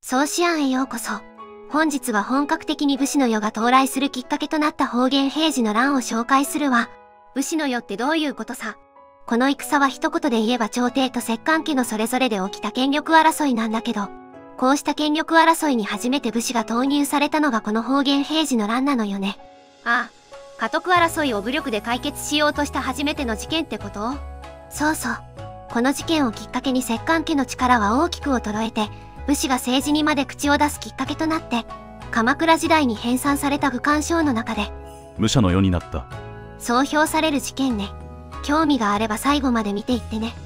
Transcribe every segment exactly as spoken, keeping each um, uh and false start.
総思案へようこそ。本日は本格的に武士の世が到来するきっかけとなった保元平治の乱を紹介するわ。武士の世ってどういうことさ。この戦は一言で言えば朝廷と摂関家のそれぞれで起きた権力争いなんだけど、こうした権力争いに初めて武士が投入されたのがこの保元平治の乱なのよね。ああ、家督争いを武力で解決しようとした初めての事件ってこと？そうそう。この事件をきっかけに摂関家の力は大きく衰えて、武士が政治にまで口を出すきっかけとなって、鎌倉時代に編纂された武官書の中で、 武者の世になった。 そう評される事件ね。興味があれば最後まで見ていってね。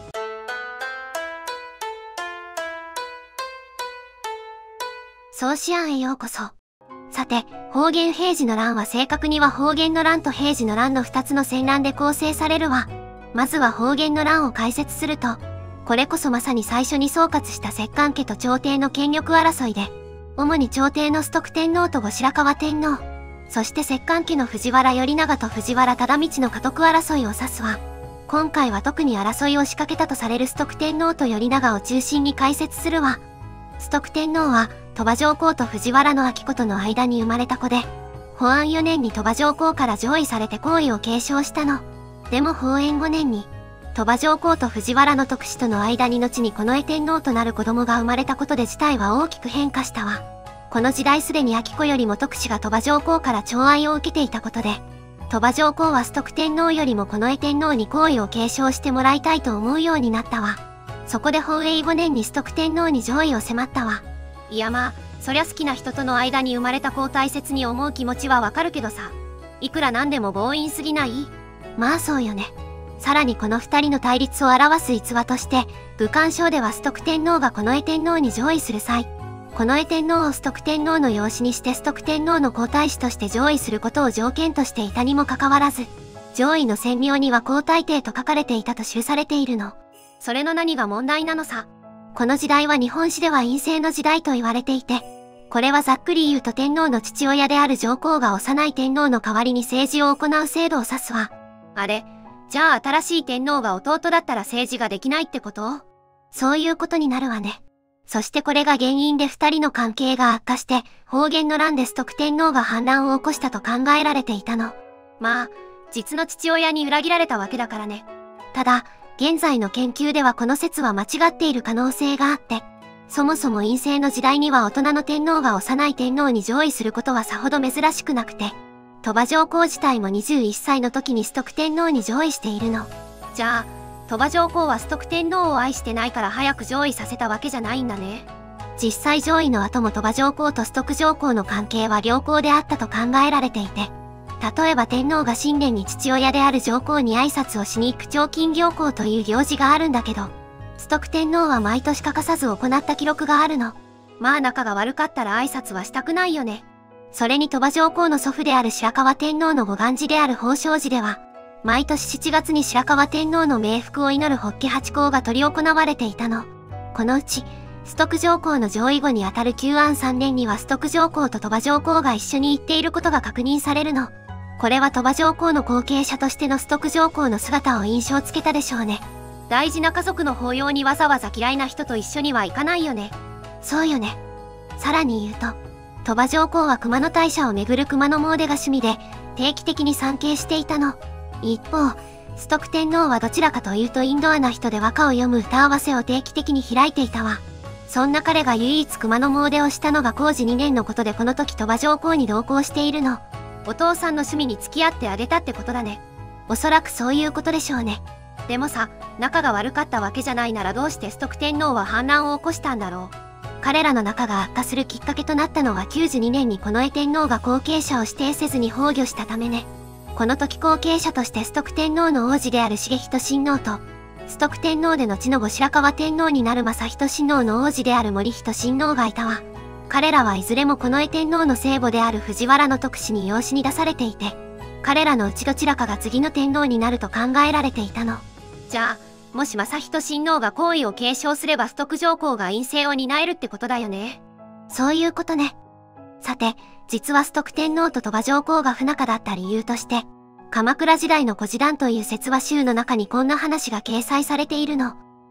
総思案へようこそ。さて、保元平治の乱は正確には保元の乱と平治の乱のふたつの戦乱で構成されるわ。まずは保元の乱を解説すると、これこそまさに最初に総括した摂関家と朝廷の権力争いで、主に朝廷の崇徳天皇と後白河天皇、そして摂関家の藤原頼長と藤原忠道の家督争いを指すわ。今回は特に争いを仕掛けたとされる崇徳天皇と頼長を中心に解説するわ。崇徳天皇は、鳥羽上皇と藤原の明子との間に生まれた子で、保安よねんに鳥羽上皇から譲位されて皇位を継承したの。でも保延ごねんに、鳥羽上皇と藤原の徳子との間に後に近衛天皇となる子供が生まれたことで事態は大きく変化したわ。この時代すでに明子よりも徳子が鳥羽上皇から寵愛を受けていたことで、鳥羽上皇は崇徳天皇よりも近衛天皇に皇位を継承してもらいたいと思うようになったわ。そこで保永ごねんに崇徳天皇に譲位を迫ったわ。いやまあ、そりゃ好きな人との間に生まれた子を大切に思う気持ちはわかるけどさ。いくらなんでも強引すぎない？まあそうよね。さらにこの二人の対立を表す逸話として、武官書では崇徳天皇が近衛天皇に譲位する際、近衛天皇を崇徳天皇の養子にして崇徳天皇の皇太子として譲位することを条件としていたにもかかわらず、譲位の宣明には皇太帝と書かれていたと記されているの。それの何が問題なのさ。この時代は日本史では院政の時代と言われていて、これはざっくり言うと天皇の父親である上皇が幼い天皇の代わりに政治を行う制度を指すわ。あれ？じゃあ新しい天皇が弟だったら政治ができないってこと？そういうことになるわね。そしてこれが原因で二人の関係が悪化して、保元の乱で崇徳天皇が反乱を起こしたと考えられていたの。まあ、実の父親に裏切られたわけだからね。ただ、現在の研究ではこの説は間違っている可能性があって、そもそも院政の時代には大人の天皇が幼い天皇に譲位することはさほど珍しくなくて、鳥羽上皇自体もにじゅういっさいの時に崇徳天皇に譲位しているの。じゃあ、鳥羽上皇は崇徳天皇を愛してないから早く譲位させたわけじゃないんだね。実際譲位の後も鳥羽上皇と崇徳上皇の関係は良好であったと考えられていて、例えば天皇が新年に父親である上皇に挨拶をしに行く朝勤行幸という行事があるんだけど、崇徳天皇は毎年欠かさず行った記録があるの。まあ仲が悪かったら挨拶はしたくないよね。それに鳥羽上皇の祖父である白河天皇のご願寺である宝生寺では、毎年しちがつに白河天皇の冥福を祈る法華八講が執り行われていたの。このうち、崇徳上皇の譲位後にあたる久安さんねんには崇徳上皇と鳥羽上皇が一緒に行っていることが確認されるの。これは鳥羽上皇の後継者としての崇徳上皇の姿を印象つけたでしょうね。大事な家族の法要にわざわざ嫌いな人と一緒には行かないよね。そうよね。さらに言うと、鳥羽上皇は熊野大社をめぐる熊野詣が趣味で定期的に参詣していたの。一方、崇徳天皇はどちらかというとインドアな人で和歌を読む歌合わせを定期的に開いていたわ。そんな彼が唯一熊野詣をしたのが弘治にねんのことでこの時鳥羽上皇に同行しているの。お父さんの趣味に付き合ってあげたってことだね。おそらくそういうことでしょうね。でもさ、仲が悪かったわけじゃないならどうして崇徳天皇は反乱を起こしたんだろう。彼らの仲が悪化するきっかけとなったのはきゅうじゅうにねんに近衛天皇が後継者を指定せずに崩御したためね。この時後継者として崇徳天皇の王子である重仁親王と、崇徳天皇で後の後白河天皇になる正仁親王の王子である森仁親王がいたわ。彼らはいずれも近衛天皇の生母である藤原の徳子に養子に出されていて、彼らのうちどちらかが次の天皇になると考えられていたの。じゃあ、もし正仁親王が皇位を継承すれば崇徳上皇が院政を担えるってことだよね。そういうことね。さて、実は崇徳天皇と鳥羽上皇が不仲だった理由として、鎌倉時代の古事談という説話集の中にこんな話が掲載されているの。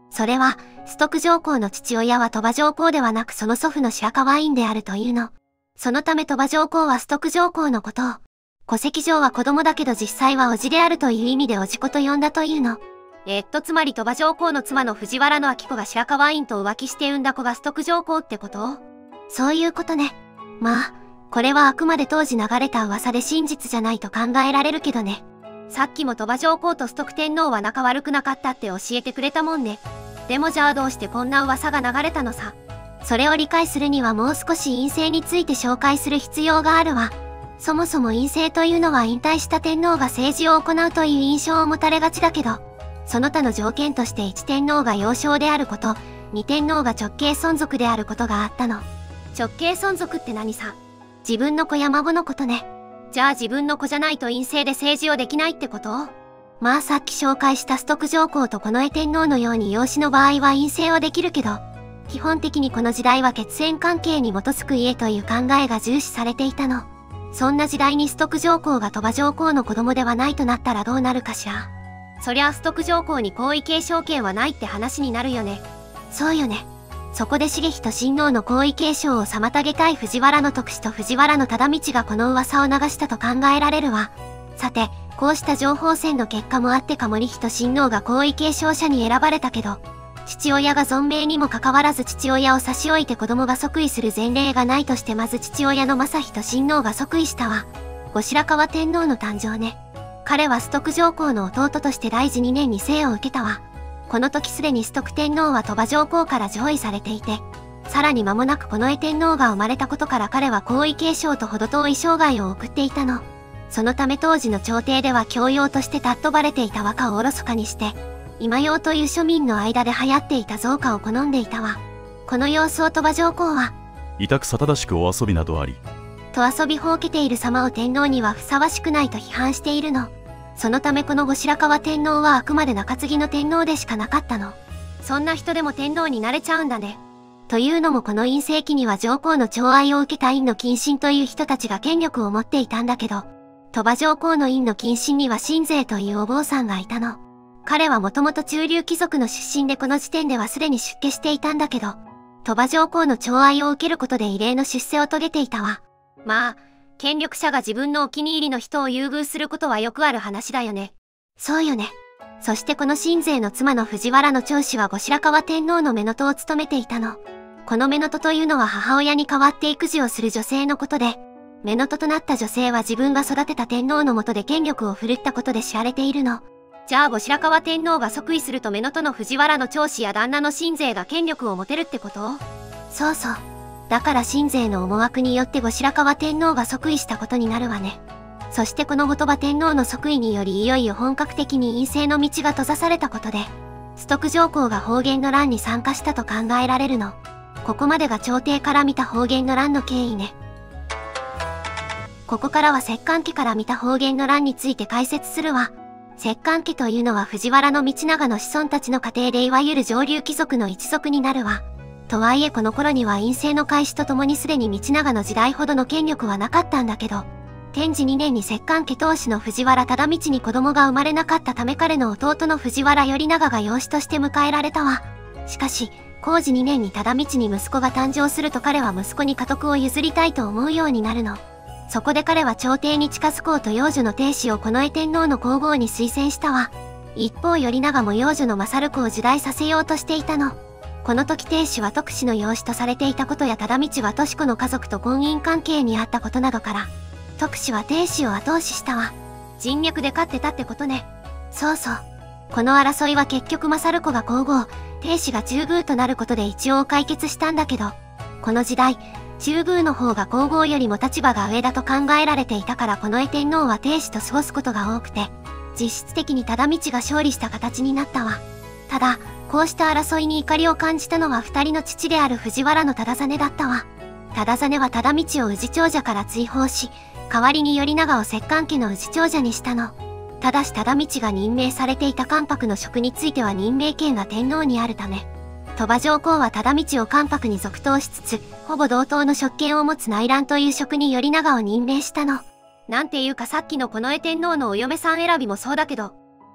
それは、崇徳上皇の父親は鳥羽上皇ではなくその祖父の白河院であるというの。そのため鳥羽上皇は崇徳上皇のことを、戸籍上は子供だけど実際は叔父であるという意味で叔父子と呼んだというの。えー、っとつまり鳥羽上皇の妻の藤原明子が白河院と浮気して産んだ子が崇徳上皇ってこと？そういうことね。まあ、これはあくまで当時流れた噂で真実じゃないと考えられるけどね。さっきも鳥羽上皇と崇徳天皇は仲悪くなかったって教えてくれたもんね。でもじゃあどうしてこんな噂が流れたのさ。それを理解するにはもう少し院政について紹介する必要があるわ。そもそも院政というのは引退した天皇が政治を行うという印象を持たれがちだけど、その他の条件としていち天皇が幼少であること、に天皇が直系孫族であることがあったの。直系孫族って何さ？自分の子や孫のことね。じゃあ自分の子じゃないと院政で政治をできないってこと？まあさっき紹介した崇徳上皇と近衛天皇のように養子の場合は院政はできるけど、基本的にこの時代は血縁関係に基づく家という考えが重視されていたの。そんな時代に崇徳上皇が鳥羽上皇の子供ではないとなったらどうなるかしら。そりゃ崇徳上皇に皇位継承権はないって話になるよね。そうよね。そこで重仁親王の皇位継承を妨げたい藤原徳氏と藤原忠道がこの噂を流したと考えられるわ。さて、こうした情報戦の結果もあってか森仁親王が皇位継承者に選ばれたけど、父親が存命にもかかわらず父親を差し置いて子供が即位する前例がないとしてまず父親の正仁親王が即位したわ。後白河天皇の誕生ね。彼は崇徳上皇の弟として大治にねんに生を受けたわ。この時すでに崇徳天皇は鳥羽上皇から譲位されていて、さらに間もなく近衛天皇が生まれたことから彼は皇位継承と程遠い生涯を送っていたの。そのため当時の朝廷では教養として尊ばれていた和歌をおろそかにして、今用という庶民の間で流行っていた造歌を好んでいたわ。この様子を鳥羽上皇は、 委託さ正しくお遊びなどあり、 と遊びほうけている様を天皇にはふさわしくないと批判しているの。そのためこの後白河天皇はあくまで中継ぎの天皇でしかなかったの。そんな人でも天皇になれちゃうんだね。というのもこの院政期には上皇の寵愛を受けた院の近臣という人たちが権力を持っていたんだけど、鳥羽上皇の院の近臣には信西というお坊さんがいたの。彼はもともと中流貴族の出身でこの時点ではすでに出家していたんだけど、鳥羽上皇の寵愛を受けることで異例の出世を遂げていたわ。まあ、権力者が自分のお気に入りの人を優遇することはよくある話だよね。そうよね。そしてこの信西の妻の藤原の長子は後白河天皇の乳を務めていたの。この乳というのは母親に代わって育児をする女性のことで、乳となった女性は自分が育てた天皇の下で権力を振るったことで知られているの。じゃあ後白河天皇が即位すると乳の藤原の長子や旦那の信西が権力を持てるってこと？そうそう。だから信西の思惑によって後白河天皇が即位したことになるわね。そしてこの後鳥羽天皇の即位によりいよいよ本格的に院政の道が閉ざされたことで、崇徳上皇が保元の乱に参加したと考えられるの。ここまでが朝廷から見た保元の乱の経緯ね。ここからは摂関家から見た保元の乱について解説するわ。摂関家というのは藤原道長の子孫たちの家庭でいわゆる上流貴族の一族になるわ。とはいえこの頃には院政の開始とともにすでに道長の時代ほどの権力はなかったんだけど、天智にねんに摂関家当主の藤原忠道に子供が生まれなかったため彼の弟の藤原頼長が養子として迎えられたわ。しかし、弘治にねんに忠道に息子が誕生すると彼は息子に家督を譲りたいと思うようになるの。そこで彼は朝廷に近づこうと養女の定子を近衛天皇の皇后に推薦したわ。一方頼長も養女の勝子を受代させようとしていたの。この時定子は徳氏の養子とされていたことや忠道は敏子の家族と婚姻関係にあったことなどから、徳氏は定子を後押ししたわ。人脈で勝ってたってことね。そうそう。この争いは結局勝子が皇后、定子が中宮となることで一応解決したんだけど、この時代、中宮の方が皇后よりも立場が上だと考えられていたから近衛天皇は定子と過ごすことが多くて、実質的に忠道が勝利した形になったわ。ただ、こうした争いに怒りを感じたのは二人の父である藤原の忠真だったわ。忠真は忠道を宇治長者から追放し、代わりに頼長を摂関家の宇治長者にしたの。ただし忠道が任命されていた関白の職については任命権が天皇にあるため、鳥羽上皇は忠道を関白に続投しつつ、ほぼ同等の職権を持つ内覧という職に頼長を任命したの。なんていうかさっきの近衛天皇のお嫁さん選びもそうだけど、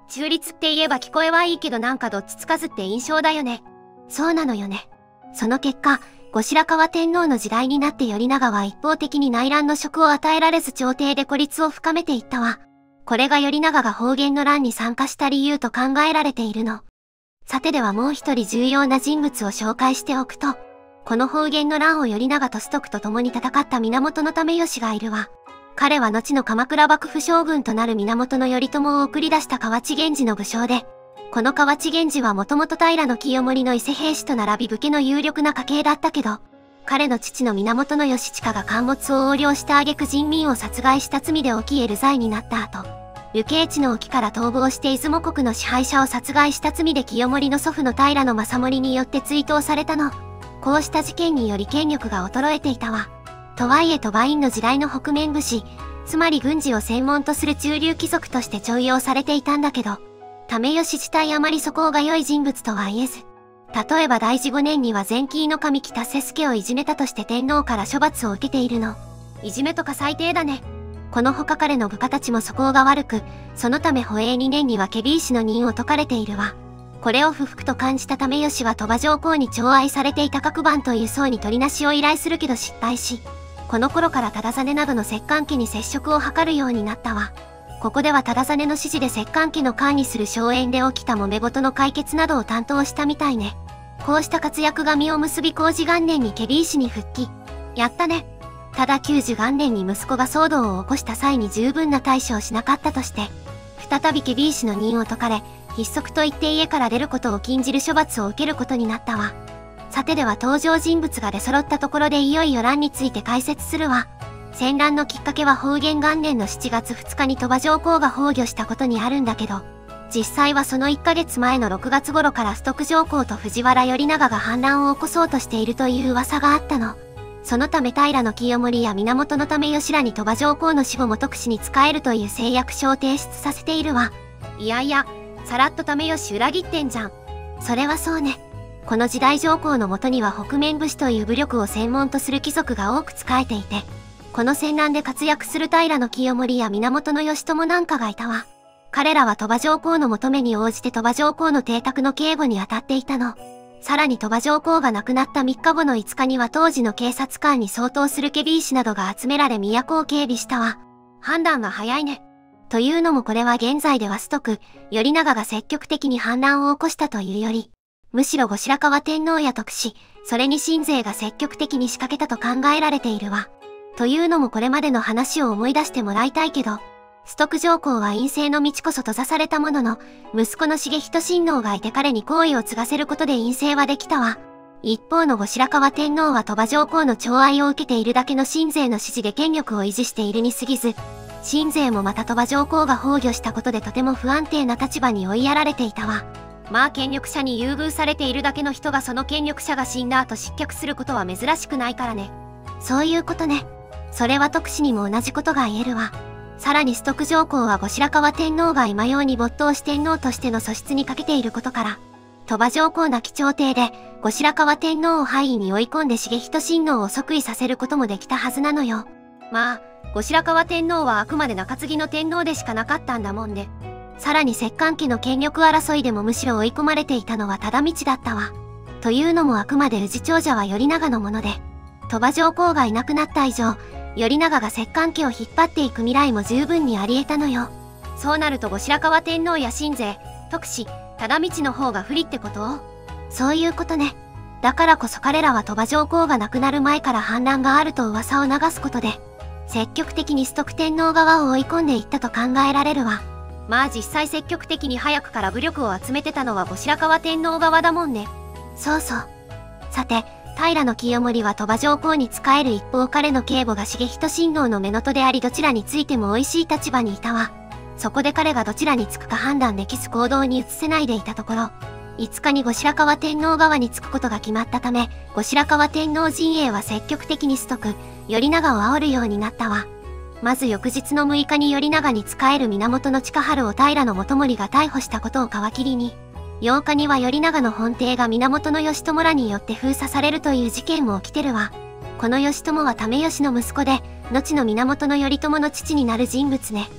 中立って言えば聞こえはいいけどなんかどっちつかずって印象だよね。そうなのよね。その結果、後白河天皇の時代になって頼長は一方的に内乱の職を与えられず朝廷で孤立を深めていったわ。これが頼長が保元の乱に参加した理由と考えられているの。さてではもう一人重要な人物を紹介しておくと、この保元の乱を頼長と崇徳と共に戦った源為義がいるわ。彼は後の鎌倉幕府将軍となる源頼朝を送り出した河内源氏の武将で、この河内源氏はもともと平清盛の伊勢平氏と並び武家の有力な家系だったけど、彼の父の源義親が陥没を横領した挙句人民を殺害した罪で起き得る罪になった後、流刑地の沖から逃亡して出雲国の支配者を殺害した罪で清盛の祖父の平正盛によって追悼されたの。こうした事件により権力が衰えていたわ。とはいえ鳥羽院の時代の北面武士、つまり軍事を専門とする中流貴族として重用されていたんだけど、為義自体あまり素行が良い人物とは言えず、例えば大治ごねんには前期の神北瀬助をいじめたとして天皇から処罰を受けているの。いじめとか最低だね。この他彼の部下たちも素行が悪く、そのため保永にねんには検非違使の任を解かれているわ。これを不服と感じた為義は鳥羽上皇に寵愛されていた各番という僧に取りなしを依頼するけど失敗し、この頃から忠真などの摂関家に接触を図るようになったわ。ここでは忠真の指示で摂関家の管理する荘園で起きた揉め事の解決などを担当したみたいね。こうした活躍が実を結び弘治元年に検非違使に復帰。やったね。ただきゅうじゅう元年に息子が騒動を起こした際に十分な対処をしなかったとして、再び検非違使の任を解かれ、筆足と言って家から出ることを禁じる処罰を受けることになったわ。さてでは登場人物が出揃ったところでいよいよ乱について解説するわ。戦乱のきっかけは保元元年のしちがつふつかに鳥羽上皇が崩御したことにあるんだけど、実際はそのいっかげつまえのろくがつ頃から崇徳上皇と藤原頼長が反乱を起こそうとしているという噂があったの。そのため平清盛や源為義らに鳥羽上皇の死後も特使に仕えるという誓約書を提出させているわ。いやいや、さらっと為義裏切ってんじゃん。それはそうね。この時代上皇のもとには北面武士という武力を専門とする貴族が多く仕えていて、この戦乱で活躍する平清盛や源義朝なんかがいたわ。彼らは鳥羽上皇の求めに応じて鳥羽上皇の邸宅の警護に当たっていたの。さらに鳥羽上皇が亡くなったみっかごのいつかには当時の警察官に相当する検非違使などが集められ都を警備したわ。判断が早いね。というのもこれは現在では崇徳、頼長が積極的に反乱を起こしたというより、むしろ後白河天皇や徳子、それに親勢が積極的に仕掛けたと考えられているわ。というのもこれまでの話を思い出してもらいたいけど、崇徳上皇は院政の道こそ閉ざされたものの、息子の重仁親王がいて彼に皇位を継がせることで院政はできたわ。一方の後白河天皇は鳥羽上皇の寵愛を受けているだけの親勢の指示で権力を維持しているに過ぎず、親勢もまた鳥羽上皇が崩御したことでとても不安定な立場に追いやられていたわ。まあ権力者に優遇されているだけの人がその権力者が死んだ後失脚することは珍しくないからね。そういうことね。それは徳子にも同じことが言えるわ。さらに崇徳上皇は後白河天皇が今ように没頭し天皇としての素質に欠けていることから、鳥羽上皇亡き朝廷で後白河天皇を廃位に追い込んで重仁親王を即位させることもできたはずなのよ。まあ、後白河天皇はあくまで中継ぎの天皇でしかなかったんだもんね。さらに摂関家の権力争いでもむしろ追い込まれていたのは忠道だったわ。というのもあくまで氏長者は頼長のもので、鳥羽上皇がいなくなった以上、頼長が摂関家を引っ張っていく未来も十分にあり得たのよ。そうなると後白河天皇や親勢、徳子、忠道の方が不利ってこと？そういうことね。だからこそ彼らは鳥羽上皇が亡くなる前から反乱があると噂を流すことで、積極的に崇徳天皇側を追い込んでいったと考えられるわ。まあ実際積極的に早くから武力を集めてたのは後白河天皇側だもんね。そうそう。さて、平清盛は鳥羽上皇に仕える一方彼の警護が重仁親王の乳母でありどちらについても美味しい立場にいたわ。そこで彼がどちらにつくか判断できず行動に移せないでいたところ、いつかに後白河天皇側につくことが決まったため、後白河天皇陣営は積極的に崇徳、頼長を煽るようになったわ。まず翌日のむいかに頼長に仕える源親治を平元盛が逮捕したことを皮切りに、ようかには頼長の本邸が源義朝らによって封鎖されるという事件も起きてるわ。この義朝は為義の息子で、後の源頼朝の父になる人物ね。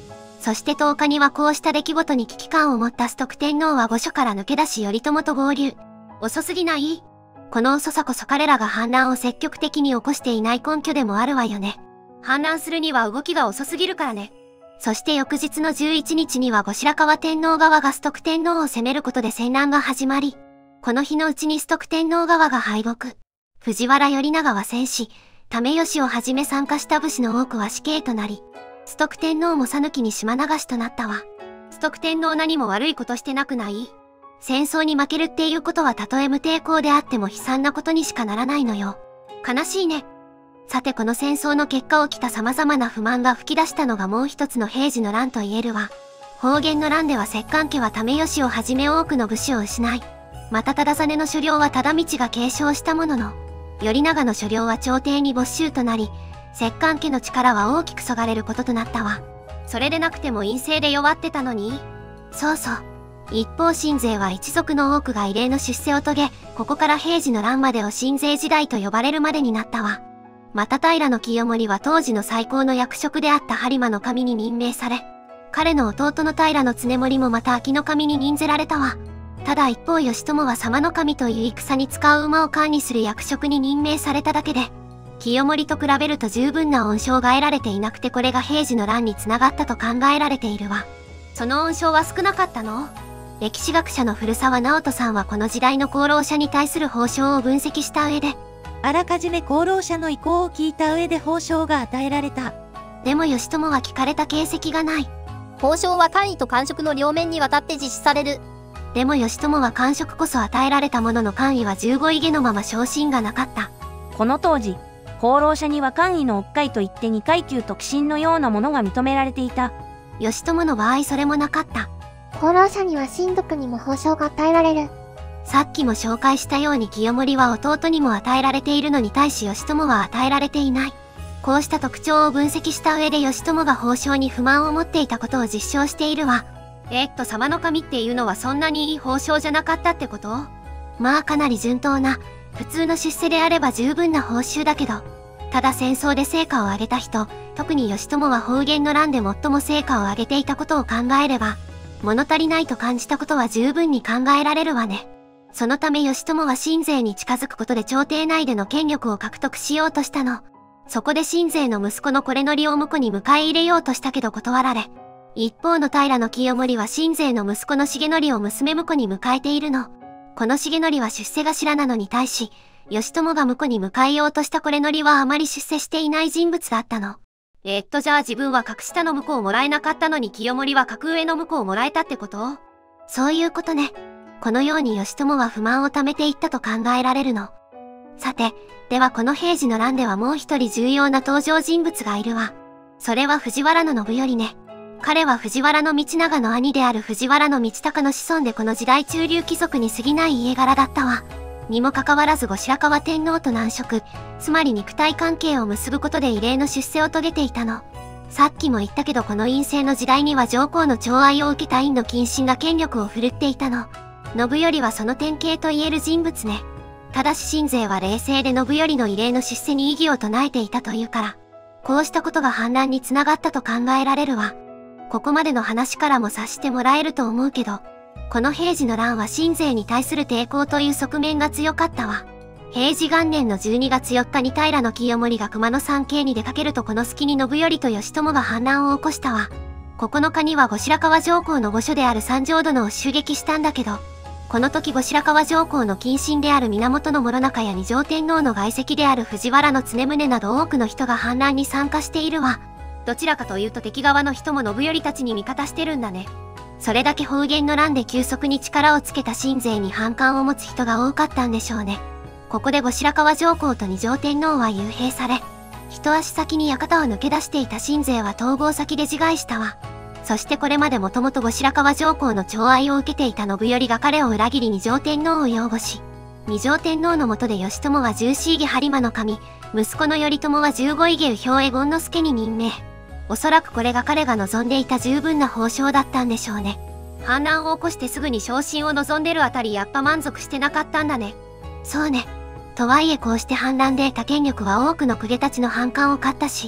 そしてとおかにはこうした出来事に危機感を持った崇徳天皇は御所から抜け出し頼朝と合流。遅すぎない？この遅さこそ彼らが反乱を積極的に起こしていない根拠でもあるわよね。反乱するには動きが遅すぎるからね。そして翌日のじゅういちにちには後白河天皇側が崇徳天皇を攻めることで戦乱が始まり、この日のうちに崇徳天皇側が敗北。藤原頼長は戦死、為義をはじめ参加した武士の多くは死刑となり、崇徳天皇も讃岐に島流しとなったわ。崇徳天皇何も悪いことしてなくない？戦争に負けるっていうことはたとえ無抵抗であっても悲惨なことにしかならないのよ。悲しいね。さてこの戦争の結果起きた様々な不満が吹き出したのがもう一つの平治の乱と言えるわ。保元の乱では摂関家は為義をはじめ多くの武士を失い、また忠実の所領は忠道が継承したものの、頼長の所領は朝廷に没収となり、摂関家の力は大きくそがれることとなったわ。それでなくても陰性で弱ってたのに？そうそう。一方新勢は一族の多くが異例の出世を遂げ、ここから平治の乱までを新勢時代と呼ばれるまでになったわ。また平清盛は当時の最高の役職であった播磨の神に任命され、彼の弟の平経盛もまた秋の神に任ぜられたわ。ただ一方義朝は様の神という戦に使う馬を管理する役職に任命されただけで、清盛と比べると十分な恩賞が得られていなくてこれが平治の乱につながったと考えられているわ。その恩賞は少なかったの？歴史学者の古澤直人さんはこの時代の功労者に対する褒章を分析した上で、 あらかじめ功労者の意向を聞いた上で褒章が与えられた。 でも義朝は聞かれた形跡がない。 褒章は官位と官職の両面にわたって実施される。 でも義朝は官職こそ与えられたものの官位はじゅうごい下のまま昇進がなかった。 この当時、功労者には官位の乙階といってに階級特進のようなものが認められていた。 義朝の場合それもなかった。 功労者には親族にも褒章が与えられる。 さっきも紹介したように清盛は弟にも与えられているのに対し義朝は与えられていない。こうした特徴を分析した上で義朝が褒章に不満を持っていたことを実証しているわ。えー、っと様の神っていうのはそんなにいい褒章じゃなかったってこと？まあかなり順当な、普通の出世であれば十分な報酬だけど、ただ戦争で成果を上げた人、特に義朝は保元の乱で最も成果を上げていたことを考えれば、物足りないと感じたことは十分に考えられるわね。そのため義朝は新勢に近づくことで朝廷内での権力を獲得しようとしたの。そこで新勢の息子の惟則を婿に迎え入れようとしたけど断られ、一方の平清盛は新勢の息子の重則を娘婿に迎えているの。この重則は出世頭なのに対し、義朝が婿に迎えようとした惟則はあまり出世していない人物だったの。えー、っとじゃあ自分は格下の婿をもらえなかったのに清盛は格上の婿をもらえたってこと？そういうことね。このように義朝は不満を溜めていったと考えられるの。さて、ではこの平治の乱ではもう一人重要な登場人物がいるわ。それは藤原信頼ね。彼は藤原道長の兄である藤原道隆の子孫でこの時代中流貴族に過ぎない家柄だったわ。にもかかわらず後白河天皇と難色、つまり肉体関係を結ぶことで異例の出世を遂げていたの。さっきも言ったけどこの陰性の時代には上皇の寵愛を受けた院の近臣が権力を振るっていたの。信頼はその典型と言える人物ね。ただし新勢は冷静で信頼の異例の出世に異議を唱えていたというから、こうしたことが反乱につながったと考えられるわ。ここまでの話からも察してもらえると思うけど、この平治の乱は新勢に対する抵抗という側面が強かったわ。平治元年のじゅうにがつよっかに平清盛が熊野山系に出かけるとこの隙に信頼と義朝が反乱を起こしたわ。ここのかには後白河上皇の御所である三条殿を襲撃したんだけど、この時後白河上皇の近臣である源諸中や二条天皇の外戚である藤原常宗など多くの人が反乱に参加しているわ。どちらかというと敵側の人も信頼たちに味方してるんだね。それだけ保元の乱で急速に力をつけた新勢に反感を持つ人が多かったんでしょうね。ここで後白河上皇と二条天皇は幽閉され、一足先に館を抜け出していた新勢は逃亡先で自害したわ。そしてこれまでもともと後白河上皇の寵愛を受けていた信頼が彼を裏切り二条天皇を擁護し、二条天皇の下で義朝は十四位下播磨の神、息子の頼朝は十五位下右兵衛権之助に任命。おそらくこれが彼が望んでいた十分な褒章だったんでしょうね。反乱を起こしてすぐに昇進を望んでるあたりやっぱ満足してなかったんだね。そうね。とはいえこうして反乱で得た権力は多くの公家たちの反感を買ったし、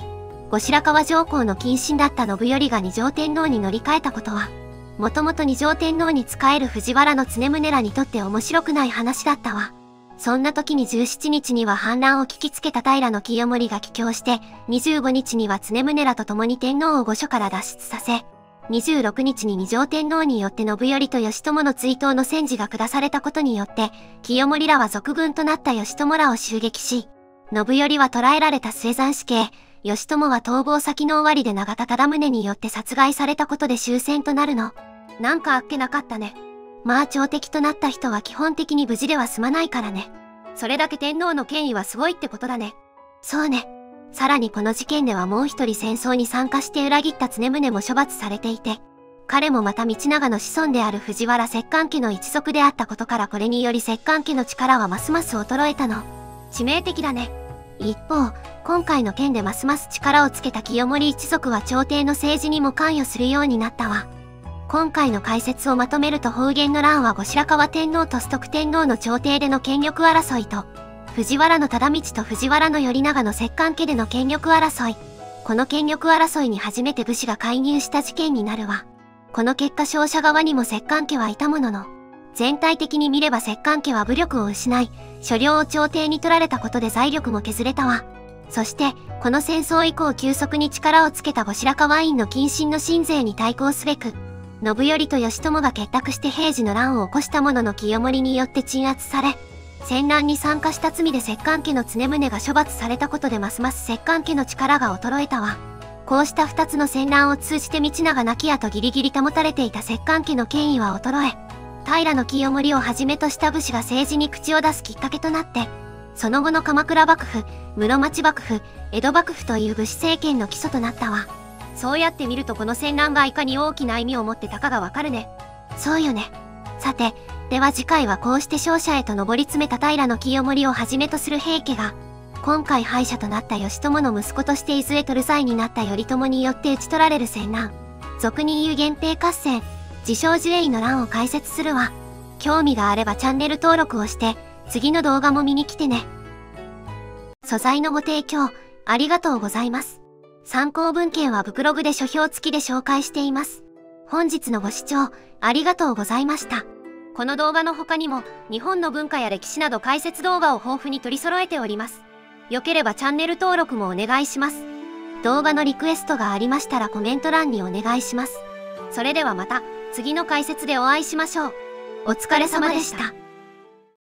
後白河上皇の近親だった信頼が二条天皇に乗り換えたことは、もともと二条天皇に仕える藤原の常宗らにとって面白くない話だったわ。そんな時にじゅうしちにちには反乱を聞きつけた平清盛が帰郷して、にじゅうごにちには常宗らと共に天皇を御所から脱出させ、にじゅうろくにちに二条天皇によって信頼と義朝の追悼の宣旨が下されたことによって、清盛らは賊軍となった義朝らを襲撃し、信頼は捕らえられた末斬死刑、義朝は逃亡先の尾張で長田忠宗によって殺害されたことで終戦となるの。なんかあっけなかったね。まあ朝敵となった人は基本的に無事では済まないからね。それだけ天皇の権威はすごいってことだね。そうね。さらにこの事件ではもう一人戦争に参加して裏切った常宗も処罰されていて、彼もまた道長の子孫である藤原摂関家の一族であったことからこれにより摂関家の力はますます衰えたの。致命的だね。一方、今回の件でますます力をつけた清盛一族は朝廷の政治にも関与するようになったわ。今回の解説をまとめると保元の乱は後白河天皇と崇徳天皇の朝廷での権力争いと、藤原の忠道と藤原の頼長の摂関家での権力争い。この権力争いに初めて武士が介入した事件になるわ。この結果勝者側にも摂関家はいたものの、全体的に見れば摂関家は武力を失い、所領を朝廷に取られたことで財力も削れたわ。そして、この戦争以降急速に力をつけた後白河院の近親の親勢に対抗すべく、信頼と義朝が結託して平治の乱を起こしたものの清盛によって鎮圧され、戦乱に参加した罪で摂関家の常宗が処罰されたことでますます摂関家の力が衰えたわ。こうした二つの戦乱を通じて道長亡き後ギリギリ保たれていた摂関家の権威は衰え、平清盛をはじめとした武士が政治に口を出すきっかけとなって、その後の鎌倉幕府、室町幕府、江戸幕府という武士政権の基礎となったわ。そうやって見るとこの戦乱がいかに大きな意味を持ってたかがわかるね。そうよね。さて、では次回はこうして勝者へと上り詰めた平清盛をはじめとする平家が、今回敗者となった義朝の息子として伊豆へ取る際になった頼朝によって討ち取られる戦乱、俗に言う源平合戦、自称寿永の乱を解説するわ。興味があればチャンネル登録をして、次の動画も見に来てね。素材のご提供、ありがとうございます。参考文献はブクログで書評付きで紹介しています。本日のご視聴、ありがとうございました。この動画の他にも、日本の文化や歴史など解説動画を豊富に取り揃えております。よければチャンネル登録もお願いします。動画のリクエストがありましたらコメント欄にお願いします。それではまた、次の解説でお会いしましょう。お疲れ様でした。